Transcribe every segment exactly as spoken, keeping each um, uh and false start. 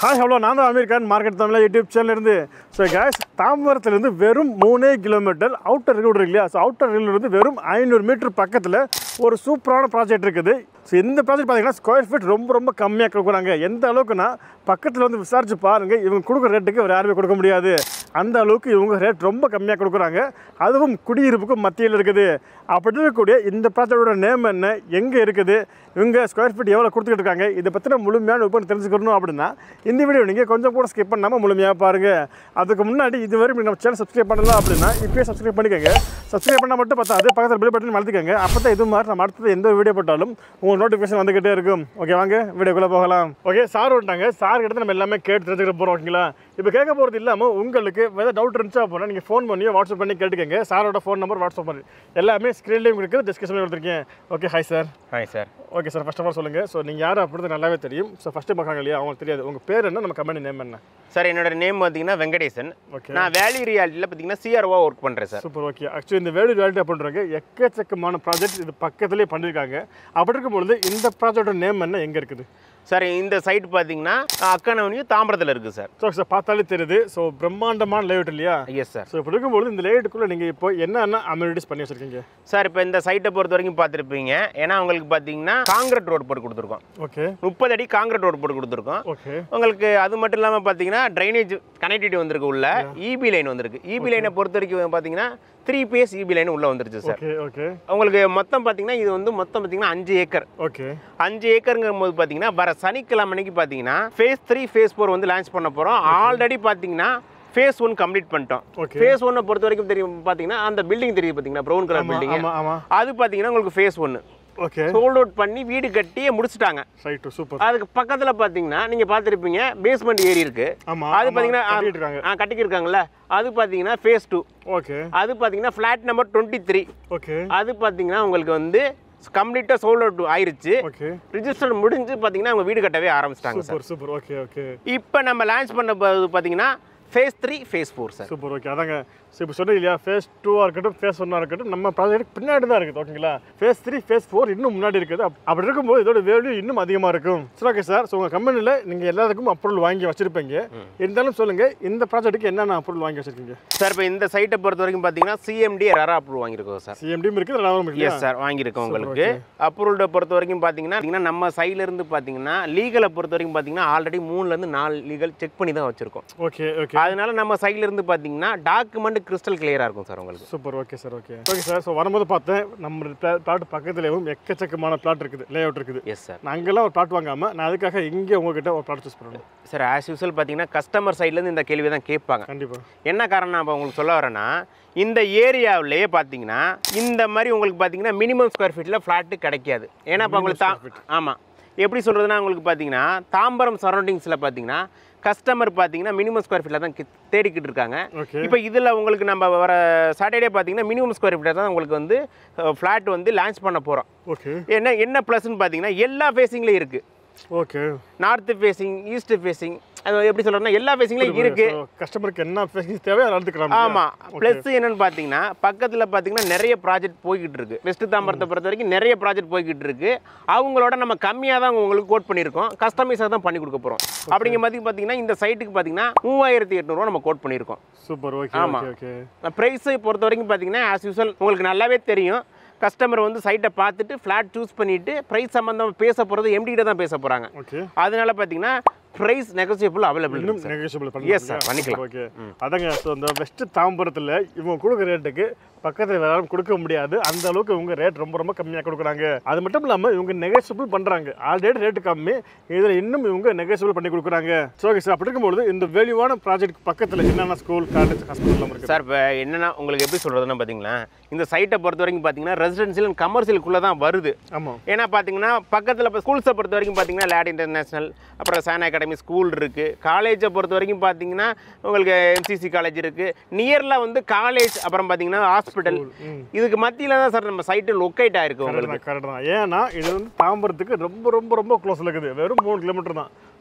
Hi hello நான் தான் Aamir Khan market Tamil YouTube சேனல்லேருந்து. ஸோ கேஸ் தாம்பரத்துலேருந்து வெறும் மூணே கிலோமீட்டர் அவுட்டர் ரோடு இருக்கு இல்லையா? ஸோ அவுட்டர் ரோட்லேருந்து வெறும் ஐநூறு மீட்டர் பக்கத்தில் ஒரு சூப்பரான ப்ராஜெக்ட் இருக்குது. ஸோ இந்த ப்ராஜெக்ட் பார்த்தீங்கன்னா ஸ்கொயர் ஃபீட் ரொம்ப ரொம்ப கம்மியாக கொடுக்குறாங்க. எந்த அளவுக்குன்னா பக்கத்தில் வந்து விசாரிச்சு பாருங்கள், இவங்க கொடுக்குற ரேட்டுக்கு வேறு யாருமே கொடுக்க முடியாது. அந்த அளவுக்கு இவங்க ரேட் ரொம்ப கம்மியாக கொடுக்குறாங்க. அதுவும் குடியிருப்புக்கும் மத்தியில் இருக்குது. அப்படி இருக்கக்கூடிய இந்த ப்ராஜெக்டோட நேம் என்ன, எங்கே இருக்குது, இவங்க ஸ்கொயர் ஃபீட் எவ்வளோ கொடுத்துக்கிட்டு இருக்காங்க, இதை பற்றின முழுமையான விவரம் தெரிஞ்சுக்கணும் அப்படின்னா இந்த வீடியோ நீங்கள் கொஞ்சம் கூட ஸ்கிப் பண்ணாமல் முழுமையாக பாருங்கள். அதுக்கு முன்னாடி இதுவரை நம்ம சேனல் சப்ஸ்கிரைப் பண்ணலாம் அப்படின்னா இப்போயே சப்ஸ்கிரைப் பண்ணிக்கோங்க. சப்ஸ்கிரைப் பண்ணால் மட்டும் பார்த்தா அதே பக்கத்தில் பெல் பட்டன் அழுத்திக்கோங்க. அப்போ தான் இது மாதிரி நம்ம அடுத்தது எந்த வீடியோ போட்டாலும் உங்கள் நோட்டிஃபிகேஷன் வந்துக்கிட்டே இருக்கும். ஓகே, வாங்க வீடியோக்குள்ளே போகலாம். ஓகே, சார் வந்துட்டாங்க. சார் கிட்ட நம்ம எல்லாமே கேட்டு தெரிஞ்சுக்கிற போகிறோம். ஓகேங்களா? இப்போ கேட்க போகிறது இல்லாமல் உங்களுக்கு ஏதாவது டவுட் இருந்துச்சா போனால் நீங்கள் ஃபோன் பண்ணியோ வாட்ஸ்அப் பண்ணி கேட்டுக்கோங்க. சாரோட ஃபோன் நம்பர் வாட்ஸ்அப் பண்ணி எல்லாமே ஸ்க்ரீன்லேயும் இருக்குது, டிஸ்கஷன் கொடுத்துருக்கேன். Okay, hi sir. Hi sir. Okay sir, first of all சொல்லுங்கள். ஸோ நீங்கள் யார் அப்படின்றது நல்லாவே தெரியும். ஸோ ஃபஸ்ட்டு பார்க்காங்க இல்லையா, அவங்களுக்கு தெரியாது. உங்கள் பேர் என்ன, நம்ம கம்பெனி நேம் என்ன? சார், என்னோட நேம் பார்த்தீங்கன்னா வெங்கடேசன். ஓகே, நான் வேல்யூ ரியாலிட்டியில் பார்த்தீங்கன்னா சிஆர்ஓ ஒர்க் பண்ணுறேன் சார். சூப்பர். ஓகே, ஆக்சுவலி இந்த வேல்யூ ரியாலிட்டி அப்படின்றாங்க எக்கச்சக்கமான ப்ராஜெக்ட் இது பக்கத்துலேயே பண்ணியிருக்காங்க. அப்படி இருக்கும்பொழுது இந்த ப்ராஜெக்டோட நேம் என்ன, எங்கே இருக்குது சார்? இந்த சைட் பார்த்தீங்கன்னா அக்கனவனியும் தாம்பரத்தில் இருக்குது சார். ஸோ சார் பார்த்தாலே தெரியுது. ஸோ பிரம்மாண்டமான லேஅவுட் இல்லையா? Yes sir. ஸோ இப்படி இருக்கும்போது இந்த லேஅவுட்டுக்குள்ளே நீங்கள் இப்போ என்னென்ன அமெனிட்டிஸ் பண்ணி வச்சுருக்கீங்க சார்? இப்போ இந்த சைட்டை பொறுத்த வரைக்கும் பார்த்துருப்பீங்க. ஏன்னா உங்களுக்கு பார்த்தீங்கன்னா காங்கிரட் ரோடு போட்டு கொடுத்துருக்கோம். ஓகே, முப்பது அடி காங்கிரட் ரோடு போட்டு கொடுத்துருக்கோம். ஓகே, உங்களுக்கு அது மட்டும் இல்லாமல் பார்த்தீங்கன்னா ட்ரைனேஜ் கனெக்டிவிட்டி வந்திருக்கு, உள்ள இபி லைன் வந்திருக்கு. இபி லைனை பொறுத்த வரைக்கும் பார்த்தீங்கன்னா த்ரீ பேஸ் இபி லைன் உள்ள வந்துருச்சு சார். Okay, okay. உங்களுக்கு மொத்தம் பார்த்தீங்கன்னா இது வந்து மொத்தம் பார்த்தீங்கன்னா அஞ்சு ஏக்கர். ஓகே, அஞ்சு ஏக்கருங்கும் போது பார்த்தீங்கன்னா வர சனிக்கிழமைக்கு பார்த்தீங்கன்னா ஃபேஸ் த்ரீ ஃபேஸ் ஃபோர் வந்து லான்ச் பண்ண போகிறோம். ஆல்ரெடி பார்த்தீங்கன்னா ஃபேஸ் ஒன் கம்ப்ளீட் பண்ணிட்டோம். ஃபேஸ் ஒன்னை பொறுத்த வரைக்கும் தெரியும் பார்த்தீங்கன்னா அந்த பில்டிங் தெரியுது பார்த்தீங்கன்னா ப்ரௌன் கலர் பில்டிங், அது பார்த்தீங்கன்னா உங்களுக்கு ஃபேஸ் ஒன்று ஓகே சோல்ட் அவுட் பண்ணி வீடு கட்டி முடிச்சிட்டாங்க. Right, super. அதுக்கு பக்கத்தில் பார்த்தீங்கன்னா நீங்கள் பார்த்துருப்பீங்க பேஸ்மெண்ட் ஏரி இருக்கு. அது பார்த்தீங்கன்னா கட்டிக்கு இருக்காங்கல்ல, அது பார்த்தீங்கன்னா ஃபேஸ் டூ. ஓகே, அது பார்த்தீங்கன்னா flat number twenty three. Okay, அது பார்த்தீங்கன்னா உங்களுக்கு வந்து கம்ப்ளீட்டா சோல்ட் அவுட் ஆயிருச்சு. ஓகே, ரிஜிஸ்டர் முடிஞ்சு பாத்தீங்கன்னா அவங்க வீடு கட்டவே ஆரம்பிச்சிட்டாங்க sir. Super, super. Okay, okay. இப்போ நம்ம லான்ச் பண்ண பாத்தீங்கன்னா phase three phase four sir. Super. Okay, அதாங்க. ஸோ இப்போ சொன்னீங்க இல்லையா, ஃபேஸ் டூவாக இருக்கட்டும் ஃபேஸ் ஒன்னாக இருக்கட்டும் நம்ம ப்ராஜெக்ட் பின்னாடி தான் இருக்குது. ஓகேங்களா? ஃபேஸ் த்ரீ ஃபேஸ் ஃபோர் இன்னும் முன்னாடி இருக்குது. அப்படி இருக்கும்போது இதோட வேல்யூ இன்னும் அதிகமாக இருக்கும். சரி, ஓகே சார். ஸோ உங்கள் கம்பெனியில் நீங்கள் எல்லாத்துக்கும் அப்ரூவல் வாங்கி வச்சிருப்பீங்க. இருந்தாலும் சொல்லுங்கள், இந்த ப்ராஜெக்ட்டுக்கு என்னென்ன அப்ரூவல் வாங்கி வச்சிருக்கீங்க சார்? இப்போ இந்த சைட்டை பொறுத்த வரைக்கும் பார்த்தீங்கன்னா சிஎம்டி ரெரா அப்ரூவல் வாங்கியிருக்கோம் சார். சிஎம்டியும் இருக்குது, ரெராவும் இருக்குது. எஸ் சார், வாங்கியிருக்கோம். உங்களுக்கு அப்ரூவலை பொறுத்த வரைக்கும் பார்த்தீங்கன்னா நம்ம சைட்ல இருந்து பார்த்தீங்கன்னா லீகலை பொறுத்த வரைக்கும் பார்த்தீங்கன்னா ஆல்ரெடி மூணுலேருந்து நாலு லீகல் செக் பண்ணி தான் வச்சிருக்கோம். Okay, okay. அதனால நம்ம சைட்ல இருந்து பார்த்தீங்கன்னா டாக்குமெண்ட் கிறிஸ்டல் கிளியராக இருக்கும் சார் உங்களுக்கு. Super. Okay sir. Okay, okay sir. So வரும்போது பார்த்தேன் நம்ம பிளாட் பக்கத்துலேயும் எக்கச்சக்கமான பிளாட் இருக்குது, லே அவுட் இருக்குது. Yes sir. நான் அங்கெல்லாம் ஒரு பிளாட் வாங்காமல் நான் அதுக்காக இங்கே உங்ககிட்ட ஒரு பிளாட் சூஸ் பண்ணணும் சார். ஆஸ் யூஸ்வல் பார்த்தீங்கன்னா கஸ்டமர் சைட்லேருந்து இந்த கேள்வி தான் கேட்பாங்க. கண்டிப்பாக. என்ன காரணம் நான் இப்போ உங்களுக்கு சொல்ல வரேன்னா, இந்த ஏரியாவிலேயே பார்த்தீங்கன்னா இந்த மாதிரி உங்களுக்கு பார்த்தீங்கன்னா மினிமம் ஸ்கொயர் ஃபீட்டில் ஃப்ளாட்டு கிடைக்காது. ஏன்னா இப்போ உங்களுக்கு தா ஆமாம் எப்படி சொல்கிறதுனா, உங்களுக்கு பார்த்தீங்கன்னா தாம்பரம் சரௌண்டிங்ஸில் பார்த்தீங்கன்னா கஸ்டமர் பார்த்தீங்கன்னா மினிமம் ஸ்கொயர் ஃபீட்டில் தான் தேடிக்கிட்டு இருக்காங்க. இப்போ இதில் உங்களுக்கு நம்ம வர சாட்டர்டே பார்த்தீங்கன்னா மினிமம் ஸ்கொயர் ஃபீட்டில் தான் உங்களுக்கு வந்து ஃப்ளாட் வந்து லான்ச் பண்ண போகிறோம். ஓகே, என்ன என்ன ப்ளஸ்ன்னு பார்த்தீங்கன்னா எல்லா ஃபேஸிங்லேயும் இருக்குது. Okay, north facing, east facing, அது எப்படி சொல்றேன்னா எல்லா ஃபேஸிங்லயும் இருக்கு. கஸ்டமருக்கு என்ன ஃபேஸிங் தேவையோ அதை எடுத்துக்கலாம். ஆமா. ப்ளஸ் என்னன்னு பாத்தீங்கன்னா பக்கத்துல பாத்தீங்கன்னா நிறைய ப்ராஜெக்ட் போய்கிட்டு இருக்கு. வெஸ்ட் தாம்பரத்தை பொறுத்த வரைக்கும் நிறைய ப்ராஜெக்ட் போய்கிட்டு இருக்கு. அவங்களோட நம்ம கம்மியா தான் உங்களுக்கு கோட் பண்ணியிருக்கோம், கஸ்டமைஸாக தான் பண்ணி கொடுக்க போறோம். அப்படிங்கிற மாதிரி பாத்தீங்கன்னா இந்த சைட்டுக்கு பாத்தீங்கன்னா மூவாயிரத்தி எட்நூறுவா நம்ம கோட் பண்ணியிருக்கோம். சூப்பர். ஓகே, ஆமா. ஓகே. பிரைஸ் பொறுத்த வரைக்கும் பாத்தீங்கன்னா ஆஸ் யூஸ்வல் உங்களுக்கு நல்லாவே தெரியும். கஸ்டமர் வந்து சைட்டை பார்த்துட்டு ஃப்ளாட் சூஸ் பண்ணிட்டு ப்ரைஸ் சம்பந்தமாக பேச போகிறது எம்டி கிட்ட தான் பேச போகிறாங்க. ஓகே, அதனால பார்த்தீங்கன்னா ப்ரைஸ் நெகோசியபிள் அவைலபிள். இன்னும் நெகோசியபிள் பண்ணலாம். எஸ் சார், பண்ணிக்கலாம். ஓகே, அதாங்க. ஸோ இந்த வெஸ்ட் தாம்பரத்தில் இவங்க கொடுக்குற ரேட்டுக்கு பக்கத்தில் வேற யாரும் கொடுக்க முடியாது. அந்த அளவுக்கு இவங்க ரேட் ரொம்ப ரொம்ப கம்மியாக கொடுக்குறாங்க. அது மட்டும் இல்லாமல் இவங்க நெகோசியபிள் பண்ணுறாங்க. ஆல்ரெடி ரேட்டு கம்மி, இதில் இன்னும் இவங்க நெகோசியபிள் பண்ணி கொடுக்குறாங்க. So okay sir. அப்படி இருக்கும்போது இந்த வேல்யூவான ப்ராஜெக்ட் பக்கத்தில் என்னென்ன ஸ்கூல், காலேஜ், ஹாஸ்பிட்டல் இருக்குது சார்? இப்போ என்னென்னா உங்களுக்கு எப்படி சொல்கிறதுன்னா பார்த்தீங்கன்னா இந்த சைட்டை பொறுத்த வரைக்கும் பார்த்தீங்கன்னா ரெசிடென்சியல் அண்ட் கமர்ஷியலுக்குள்ளே தான் வருது. ஆமாம். ஏன்னா பார்த்தீங்கன்னா பக்கத்தில் இப்போ ஸ்கூல்ஸை பொறுத்த வரைக்கும் பார்த்தீங்கன்னா லேட் இன்டர்நேஷனல், அப்புறம் சான் அகாடமி ஸ்கூல் இருக்குது. காலேஜை பொறுத்த வரைக்கும் பார்த்தீங்கன்னா உங்களுக்கு எம்சிசி காலேஜ் இருக்குது. நியரில் வந்து காலேஜ், அப்புறம் பார்த்தீங்கன்னா ஹாஸ்பிட்டல், இதுக்கு மத்தியில் தான் சார் நம்ம சைட்டு லொக்கேட் ஆயிருக்கு உங்களுக்கு. கரெக்ட் தான். ஏன்னா இது வந்து தாம்பரத்துக்கு ரொம்ப ரொம்ப ரொம்ப க்ளோஸில் இருக்குது. வெறும் மூணு கிலோமீட்டர் தான்.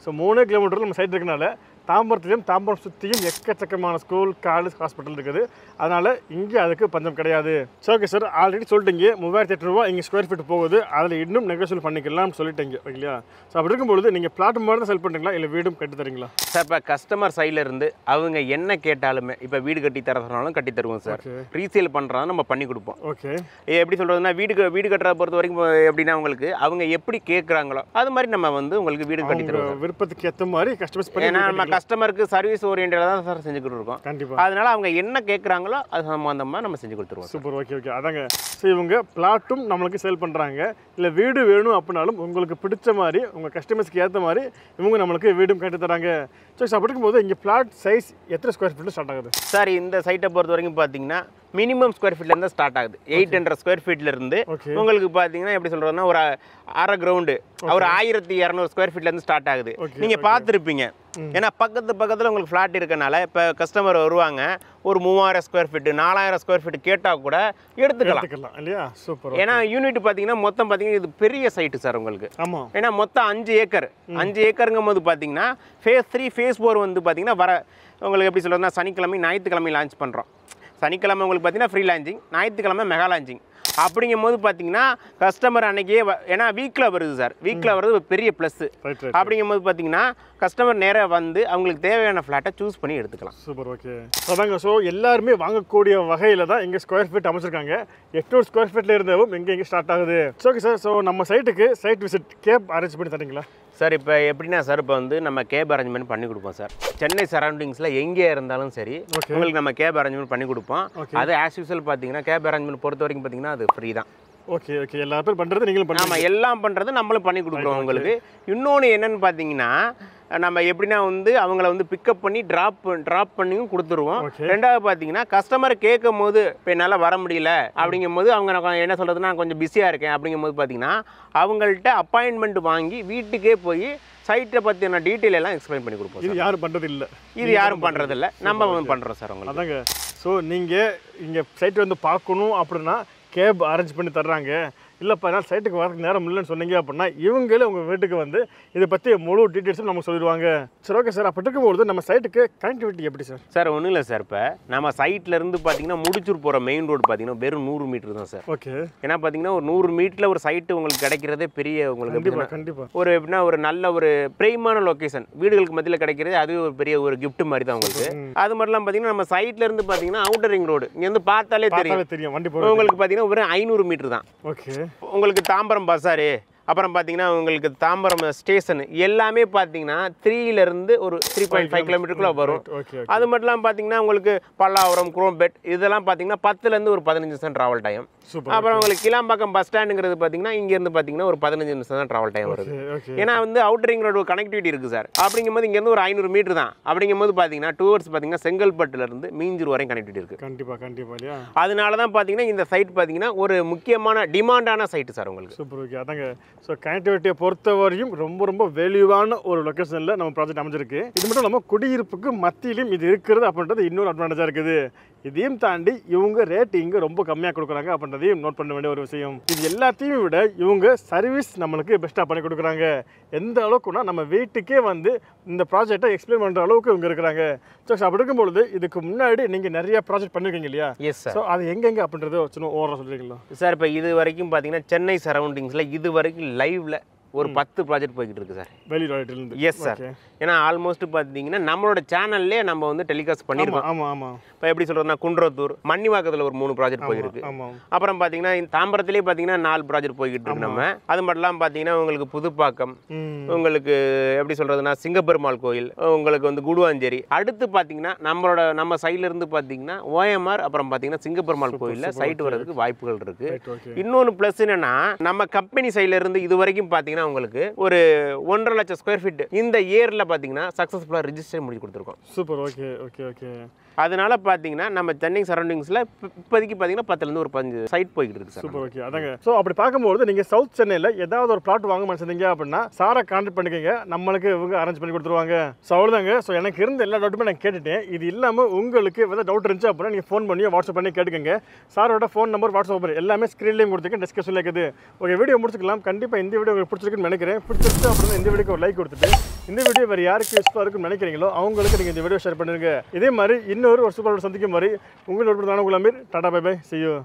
ஸோ மூணு கிலோமீட்டர் நம்ம சைட் இருக்கனால தாம்பரத்துலேயும் தாம்பரம் சுற்றியும் எக்கச்சக்கமான ஸ்கூல் காலேஜ் ஹாஸ்பிட்டல் இருக்குது. அதனால் இங்கே அதுக்கு பஞ்சம் கிடையாது. ஸோ ஓகே சார், ஆல்ரெடி சொல்லிட்டீங்க மூவாயிரத்தி எட்டு ரூபா இங்கே ஸ்கொயர் ஃபீட் போகுது, அதில் இன்னும் நெகோசியேட் பண்ணிக்கலாம்னு சொல்லிட்டீங்க இல்லையா? ஸோ அப்படி இருக்கும்பொழுது நீங்கள் பிளாட் மாதிரி தான் செல் பண்ணுறீங்களா இல்லை வீடும் கட்டி தரீங்களா சார்? இப்போ கஸ்டமர் சைடில் இருந்து அவங்க என்ன கேட்டாலுமே இப்போ வீடு கட்டி தர சொன்னாலும் கட்டி தருவோம் சார். ரீசேல் பண்ணுறதா நம்ம பண்ணி கொடுப்போம். ஓகே, எப்படி சொல்கிறதுனா வீடு வீடு கட்டுறத பொறுத்த வரைக்கும் எப்படின்னா உங்களுக்கு அவங்க எப்படி கேட்குறாங்களோ அது மாதிரி நம்ம வந்து உங்களுக்கு வீடு கட்டி தருவோம். விருப்பத்துக்கு ஏற்ற மாதிரி கஸ்டமர்ஸ் பண்ணி, ஏன்னா நம்ம கஸ்டமருக்கு சர்வீஸ் ஓரியன்டாக தான் சார் செஞ்சுக்கிட்டு இருக்கோம். கண்டிப்பாக. அதனால அவங்க என்ன கேட்குறாங்களோ அது சம்பந்தமாக நம்ம செஞ்சு கொடுத்துருவோம். Super, okay okay. அதாங்க, ஸோ இவங்க பிளாட்டும் நம்மளுக்கு சேல் பண்ணுறாங்க. இல்லை வீடு வேணும் அப்படின்னாலும் உங்களுக்கு பிடிச்ச மாதிரி உங்கள் கஸ்டமர்ஸ்க்கு ஏற்ற மாதிரி இவங்க நம்மளுக்கு வீடும் கட்டி தராங்க. ஸோ அப்படிக்கும் போது இங்கே பிளாட் சைஸ் எத்தனை ஸ்கொயர் ஃபீட்டில் ஸ்டார்ட் ஆகுது சார்? இந்த சைட்டை பொறுத்த வரைக்கும் பார்த்தீங்கன்னா மினிமம் ஸ்கொயர் ஃபீட்லேருந்து ஸ்டார்ட் ஆகுது. எயிட் ஹண்ட்ரட் ஸ்கொயர் ஃபீட்லேருந்து உங்களுக்கு பார்த்தீங்கன்னா எப்படி சொல்கிறதுனா ஒரு அரை கிரவுண்டு ஒரு ஆயிரத்தி இரநூறு ஸ்கொயர் ஃபீட்லேருந்து ஸ்டார்ட் ஆகுது. நீங்கள் பார்த்துருப்பீங்க. ஏன்னா பக்கத்து பக்கத்தில் உங்களுக்கு ஃப்ளாட் இருக்கனால இப்போ கஸ்டமர் வருவாங்க, ஒரு மூவாயிரம் ஸ்கொயர் ஃபீட்டு நாலாயிரம் ஸ்கொயர் ஃபீட்டு கேட்டால் கூட எடுத்துக்கலாம் இல்லையா? சூப்பர். ஏன்னா யூனிட் பார்த்தீங்கன்னா மொத்தம் பார்த்தீங்கன்னா இது பெரிய சைட்டு சார் உங்களுக்கு. ஆமாம். ஏன்னா மொத்தம் அஞ்சு ஏக்கர் அஞ்சு ஏக்கருங்கும் போது பார்த்தீங்கன்னா ஃபேஸ் த்ரீ ஃபேஸ் ஃபோர் வந்து பார்த்தீங்கன்னா வர உங்களுக்கு எப்படி சொல்கிறதுனா சனிக்கிழமை ஞாயிற்றுக்கிழமை லான்ச் பண்ணுறோம். சனிக்கிழமை உங்களுக்கு பார்த்தீங்கன்னா ஃப்ரீ லான்ச்சிங், ஞாயிற்றுக்கிழமை மெகா லான்ச்சிங். அப்படிங்கும் போது பார்த்தீங்கன்னா கஸ்டமர் அன்னைக்கே ஏன்னா வீக்கில் வருது சார், வீக்கில் வருது ஒரு பெரிய ப்ளஸ்ஸு. அப்படிங்கும் போது பார்த்தீங்கன்னா கஸ்டமர் நேராக வந்து அவங்களுக்கு தேவையான ஃப்ளாட்டை சூஸ் பண்ணி எடுத்துக்கலாம். Super, okay. அதாங்க, ஸோ எல்லாருமே வாங்கக்கூடிய வகையில் தான் இங்கே ஸ்கொயர் ஃபீட் அமைச்சிருக்காங்க. எட்நூறு ஸ்கொயர் ஃபீட்டில் இருந்தவும் இங்கே இங்கே ஸ்டார்ட் ஆகுது. ஓகே சார், ஸோ நம்ம சைட்டுக்கு சைட் விசிட் கேப் அரேஞ்ச் பண்ணி தரீங்களா சார்? இப்போ எப்படின்னா சார், இப்போ வந்து நம்ம கேப் அரேஞ்ச்மெண்ட் பண்ணி கொடுப்போம் சார். சென்னை சரௌண்டிங்ஸில் எங்கே இருந்தாலும் சரி உங்களுக்கு நம்ம கேப் அரேஞ்ச்மெண்ட் பண்ணி கொடுப்போம். அது ஆஸ் யூஸ்வல் பார்த்தீங்கன்னா கேப் அரேஞ்ச்மெண்ட் பொறுத்த வரைக்கும் பார்த்தீங்கன்னா அது ஃப்ரீ தான். ஓகே ஓகே, எல்லா பேரும் பண்ணுறது நீங்களும் பண்ணி? ஆமாம், எல்லாம் பண்ணுறது நம்மளும் பண்ணி கொடுக்குறோம் உங்களுக்கு. இன்னொன்று என்னென்னு பார்த்தீங்கன்னா நம்ம எப்படின்னா வந்து அவங்கள வந்து பிக்கப் பண்ணி ட்ராப் ட்ராப் பண்ணியும் கொடுத்துருவோம். ரெண்டாவது பார்த்தீங்கன்னா கஸ்டமர் கேட்கும் போது இப்போ என்னால் வர முடியல அப்படிங்கும் போது அவங்க நான் என்ன சொல்கிறது, நான் கொஞ்சம் பிஸியாக இருக்கேன் அப்படிங்கும் போது பார்த்தீங்கன்னா அவங்கள்ட்ட அப்பாயின்மெண்ட் வாங்கி வீட்டுக்கே போய் சைட்டை பற்றின டீட்டெயில் எல்லாம் எக்ஸ்பிளைன் பண்ணி கொடுப்போம். இது யாரும் பண்ணுறது இல்லை, இது யாரும் பண்ணுறது இல்லை, நம்ம வந்து பண்ணுறோம் சார் உங்களுக்கு. அதாங்க, ஸோ நீங்கள் இங்கே சைட்டை வந்து பார்க்கணும் அப்படின்னா கேப் அரேஞ்ச் பண்ணி தர்றாங்க. இல்லைப்பா என்னால் சைட்டுக்கு வரதுக்கு நேரம் இல்லைன்னு சொன்னீங்க அப்படின்னா இவங்களே உங்கள் வீட்டுக்கு வந்து இதை பற்றி முழு டீட்டெயில்ஸும் நம்ம சொல்லிடுவாங்க. சரி, ஓகே சார். அப்போ இருக்கும்போது நம்ம சைட்டுக்கு கனெக்டிவிட்டி எப்படி சார்? சார் ஒன்றும் இல்லை சார், இப்போ நம்ம சைட்லேருந்து பார்த்தீங்கன்னா முடிச்சூர் போகிற மெயின் ரோடு பார்த்தீங்கன்னா வெறும் நூறு மீட்டர் தான் சார். ஓகே. ஏன்னா பார்த்தீங்கன்னா ஒரு நூறு மீட்டரில் ஒரு சைட்டு உங்களுக்கு கிடைக்கிறதே பெரிய உங்களுக்கு கண்டிப்பாக ஒரு எப்படின்னா ஒரு நல்ல ஒரு பிரைமான லொக்கேஷன் வீடுகளுக்கு மத்தியில் கிடைக்கிறது அது ஒரு பெரிய ஒரு கிஃப்ட் மாதிரி தான் உங்களுக்கு. அது மாதிரிலாம் பார்த்தீங்கன்னா நம்ம சைட்லேருந்து பார்த்தீங்கன்னா அவுட்டர் ரிங் ரோடு இங்கேருந்து பார்த்தாலே தெரியும் தெரியும் வண்டி உங்களுக்கு பார்த்தீங்கன்னா ஒரு ஐநூறு மீட்டர் தான். ஓகே. உங்களுக்கு தாம்பரம் பஸாரு அப்புறம் பார்த்தீங்கன்னா உங்களுக்கு தாம்பரம் ஸ்டேஷன் எல்லாமே பார்த்தீங்கன்னா த்ரீலேருந்து ஒரு த்ரீ பாயிண்ட் ஃபைவ் கிலோமீட்டருக்குள்ளே வரும். அது மட்டும் இல்லாமல் பார்த்தீங்கன்னா உங்களுக்கு பல்லாவரம் குரோம்பேட் இதெல்லாம் பார்த்தீங்கன்னா பத்துலேருந்து ஒரு பதினஞ்சு நிமிஷம் ட்ராவல் டைம். அப்புறம் உங்களுக்கு கிளாம்பாக்கம் பஸ் ஸ்டாண்டுங்கிறது பார்த்தீங்கன்னா இங்கேருந்து பார்த்தீங்கன்னா ஒரு பதினஞ்சு நிமிஷம் தான் ட்ராவல் டைம் வருது. ஏன்னா வந்து அவுட்டர் ரிங் ரோடு கனெக்டிவிட்டி இருக்குது சார். அப்படிங்கும்போது இங்கேருந்து ஒரு ஐநூறு மீட்டர் தான். அப்படிங்கும்போது பார்த்தீங்கன்னா டூவர்ஸ் பார்த்தீங்கன்னா செங்கல்பட்டுலேருந்து மீஞ்சூர் வரையும் கனெக்டிவிட்டி இருக்குது. கண்டிப்பாக கண்டிப்பாக. அதனால தான் பார்த்தீங்கன்னா இந்த சைட் பார்த்தீங்கன்னா ஒரு முக்கியமான டிமாண்டான சைட்டு சார் உங்களுக்கு. Super, okay. அதாங்க, ஸோ கனெக்டிவிட்டியை பொறுத்தவரையும் ரொம்ப ரொம்ப வேல்யூவான ஒரு லொக்கேஷனில் நம்ம ப்ராஜெக்ட் அமைஞ்சிருக்கு. இது மட்டும் இல்லாமல் குடியிருப்புக்கு மத்தியிலும் இது இருக்கிறது அப்படின்றது இன்னொரு அட்வான்டேஜாக இருக்குது. இதையும் தாண்டி இவங்க ரேட் இங்கே ரொம்ப கம்மியாக கொடுக்குறாங்க அப்படின்றதையும் நோட் பண்ண வேண்டிய ஒரு விஷயம். இது எல்லாத்தையும் விட இவங்க சர்வீஸ் நம்மளுக்கு பெஸ்ட்டாக பண்ணி கொடுக்குறாங்க. எந்த அளவுக்குன்னா நம்ம வீட்டுக்கே வந்து இந்த ப்ராஜெக்டை எக்ஸ்பிளைன் பண்ணுற அளவுக்கு இவங்க இருக்கிறாங்க. ஸோ அப்படி இருக்கும்பொழுது இதுக்கு முன்னாடி நீங்கள் நிறைய ப்ராஜெக்ட் பண்ணியிருக்கீங்க இல்லையா? Yes sir. ஸோ அது எங்கெங்கே அப்படின்றத சின்ன ஓவராக சொல்கிறீங்களா சார்? இப்போ இது வரைக்கும் பார்த்தீங்கன்னா சென்னை சரௌண்டிங்ஸில் இது வரைக்கும் லைவ்ல ஒரு பத்து ப்ராஜெக்ட் போய்கிட்டு இருக்கு சார் வெளிநாட்டிலிருந்து. Yes sir. ஏன்னா ஆல்மோஸ்ட் பார்த்தீங்கன்னா நம்மளோட சேனல்லே நம்ம வந்து டெலிகாஸ்ட் பண்ணியிருக்கோம். ஆமாம் ஆமாம். இப்போ எப்படி சொல்கிறதுனா குன்றத்தூர் மண்ணிவாக்கத்தில் ஒரு மூணு ப்ராஜெக்ட் போயிருக்கு. அப்புறம் பார்த்தீங்கன்னா இந்த தாம்பரத்திலே பார்த்தீங்கன்னா நாலு ப்ராஜெக்ட் போய்கிட்டு இருக்கு நம்ம. அது மட்டும் இல்லாமல் பார்த்தீங்கன்னா உங்களுக்கு புதுப்பாக்கம், உங்களுக்கு எப்படி சொல்கிறதுனா சிங்கப்பெருமாள் கோயில், உங்களுக்கு வந்து குடுவாஞ்சேரி. அடுத்து பார்த்தீங்கன்னா நம்மளோட நம்ம சைட்லேருந்து பார்த்தீங்கன்னா ஓஎம்ஆர் அப்புறம் பார்த்தீங்கன்னா சிங்கப்பெருமாள் கோயிலில் சைட் வர்றதுக்கு வாய்ப்புகள் இருக்குது. இன்னொன்று ப்ளஸ் என்னென்னா நம்ம கம்பெனி சைட்லேருந்து இது வரைக்கும் பார்த்தீங்கன்னா உங்களுக்கு ஒரு ஒன்றரை லட்சம் ஸ்கொயர் ஃபீட் இந்த இயரில் பார்த்தீங்கன்னா சக்ஸஸ்ஃபுல்லாக ரிஜிஸ்டர் முடிச்சு கொடுத்துருக்கோம். Super, okay okay okay. அதனால பார்த்தீங்கன்னா நம்ம சென்னை சரௌண்டிங்ஸில் இப்போதைக்கு பார்த்தீங்கன்னா பத்துலேருந்து ஒரு பஞ்சு சைட் போய்கிட்டு இருக்கு சார். Super, okay. அதாங்க. ஸோ அப்படி பார்க்கும்போது நீங்கள் சவுத் சென்னையில் ஏதாவது ஒரு பிளாட் வாங்க மனுஷங்க அப்படின்னா சாரை கான்டாக்ட் பண்ணிக்கோங்க, நம்மளுக்கு இவங்க அரேஞ்ச் பண்ணி கொடுத்துருவாங்க. ஸோ அவ்வளோதாங்க. ஸோ எனக்கு இருந்த எல்லா டவுட்டுமே நான் கேட்டுட்டேன். இது இல்லாமல் உங்களுக்கு எதாவது டவுட் இருந்துச்சு அப்படின்னா நீங்கள் ஃபோன் பண்ணி வாட்ஸ்அப் பண்ணி கேட்டுக்கோங்க. சாரோட ஃபோன் நம்பர், வாட்ஸ்அப் நம்பர் எல்லாமே ஸ்க்ரீன்லேயும் கொடுத்துருக்கேன், டிஸ்கஷனில் இருக்குது. ஓகே, வீடியோ முடிச்சுக்கலாம். கண்டிப்பாக இந்த வீடியோ உங்களுக்கு பிடிச்சிருக்குன்னு நினைக்கிறேன். பிடிச்சிருக்கு அப்படின்னா இந்த வீடியோக்கு ஒரு லைக் கொடுத்துட்டு இந்த வீடியோ வேறு யாருக்கு யூஸ்ஃபுல்லாக இருக்குன்னு நினைக்கிறீங்களோ அவங்களுக்கு நீங்கள் இந்த வீடியோ ஷேர் பண்ணுங்க. இதே மாதிரி இன்னொரு ஒரு சூப்பர் சந்திக்கும் மாதிரி உங்களோட உங்களை tata bye bye, see you.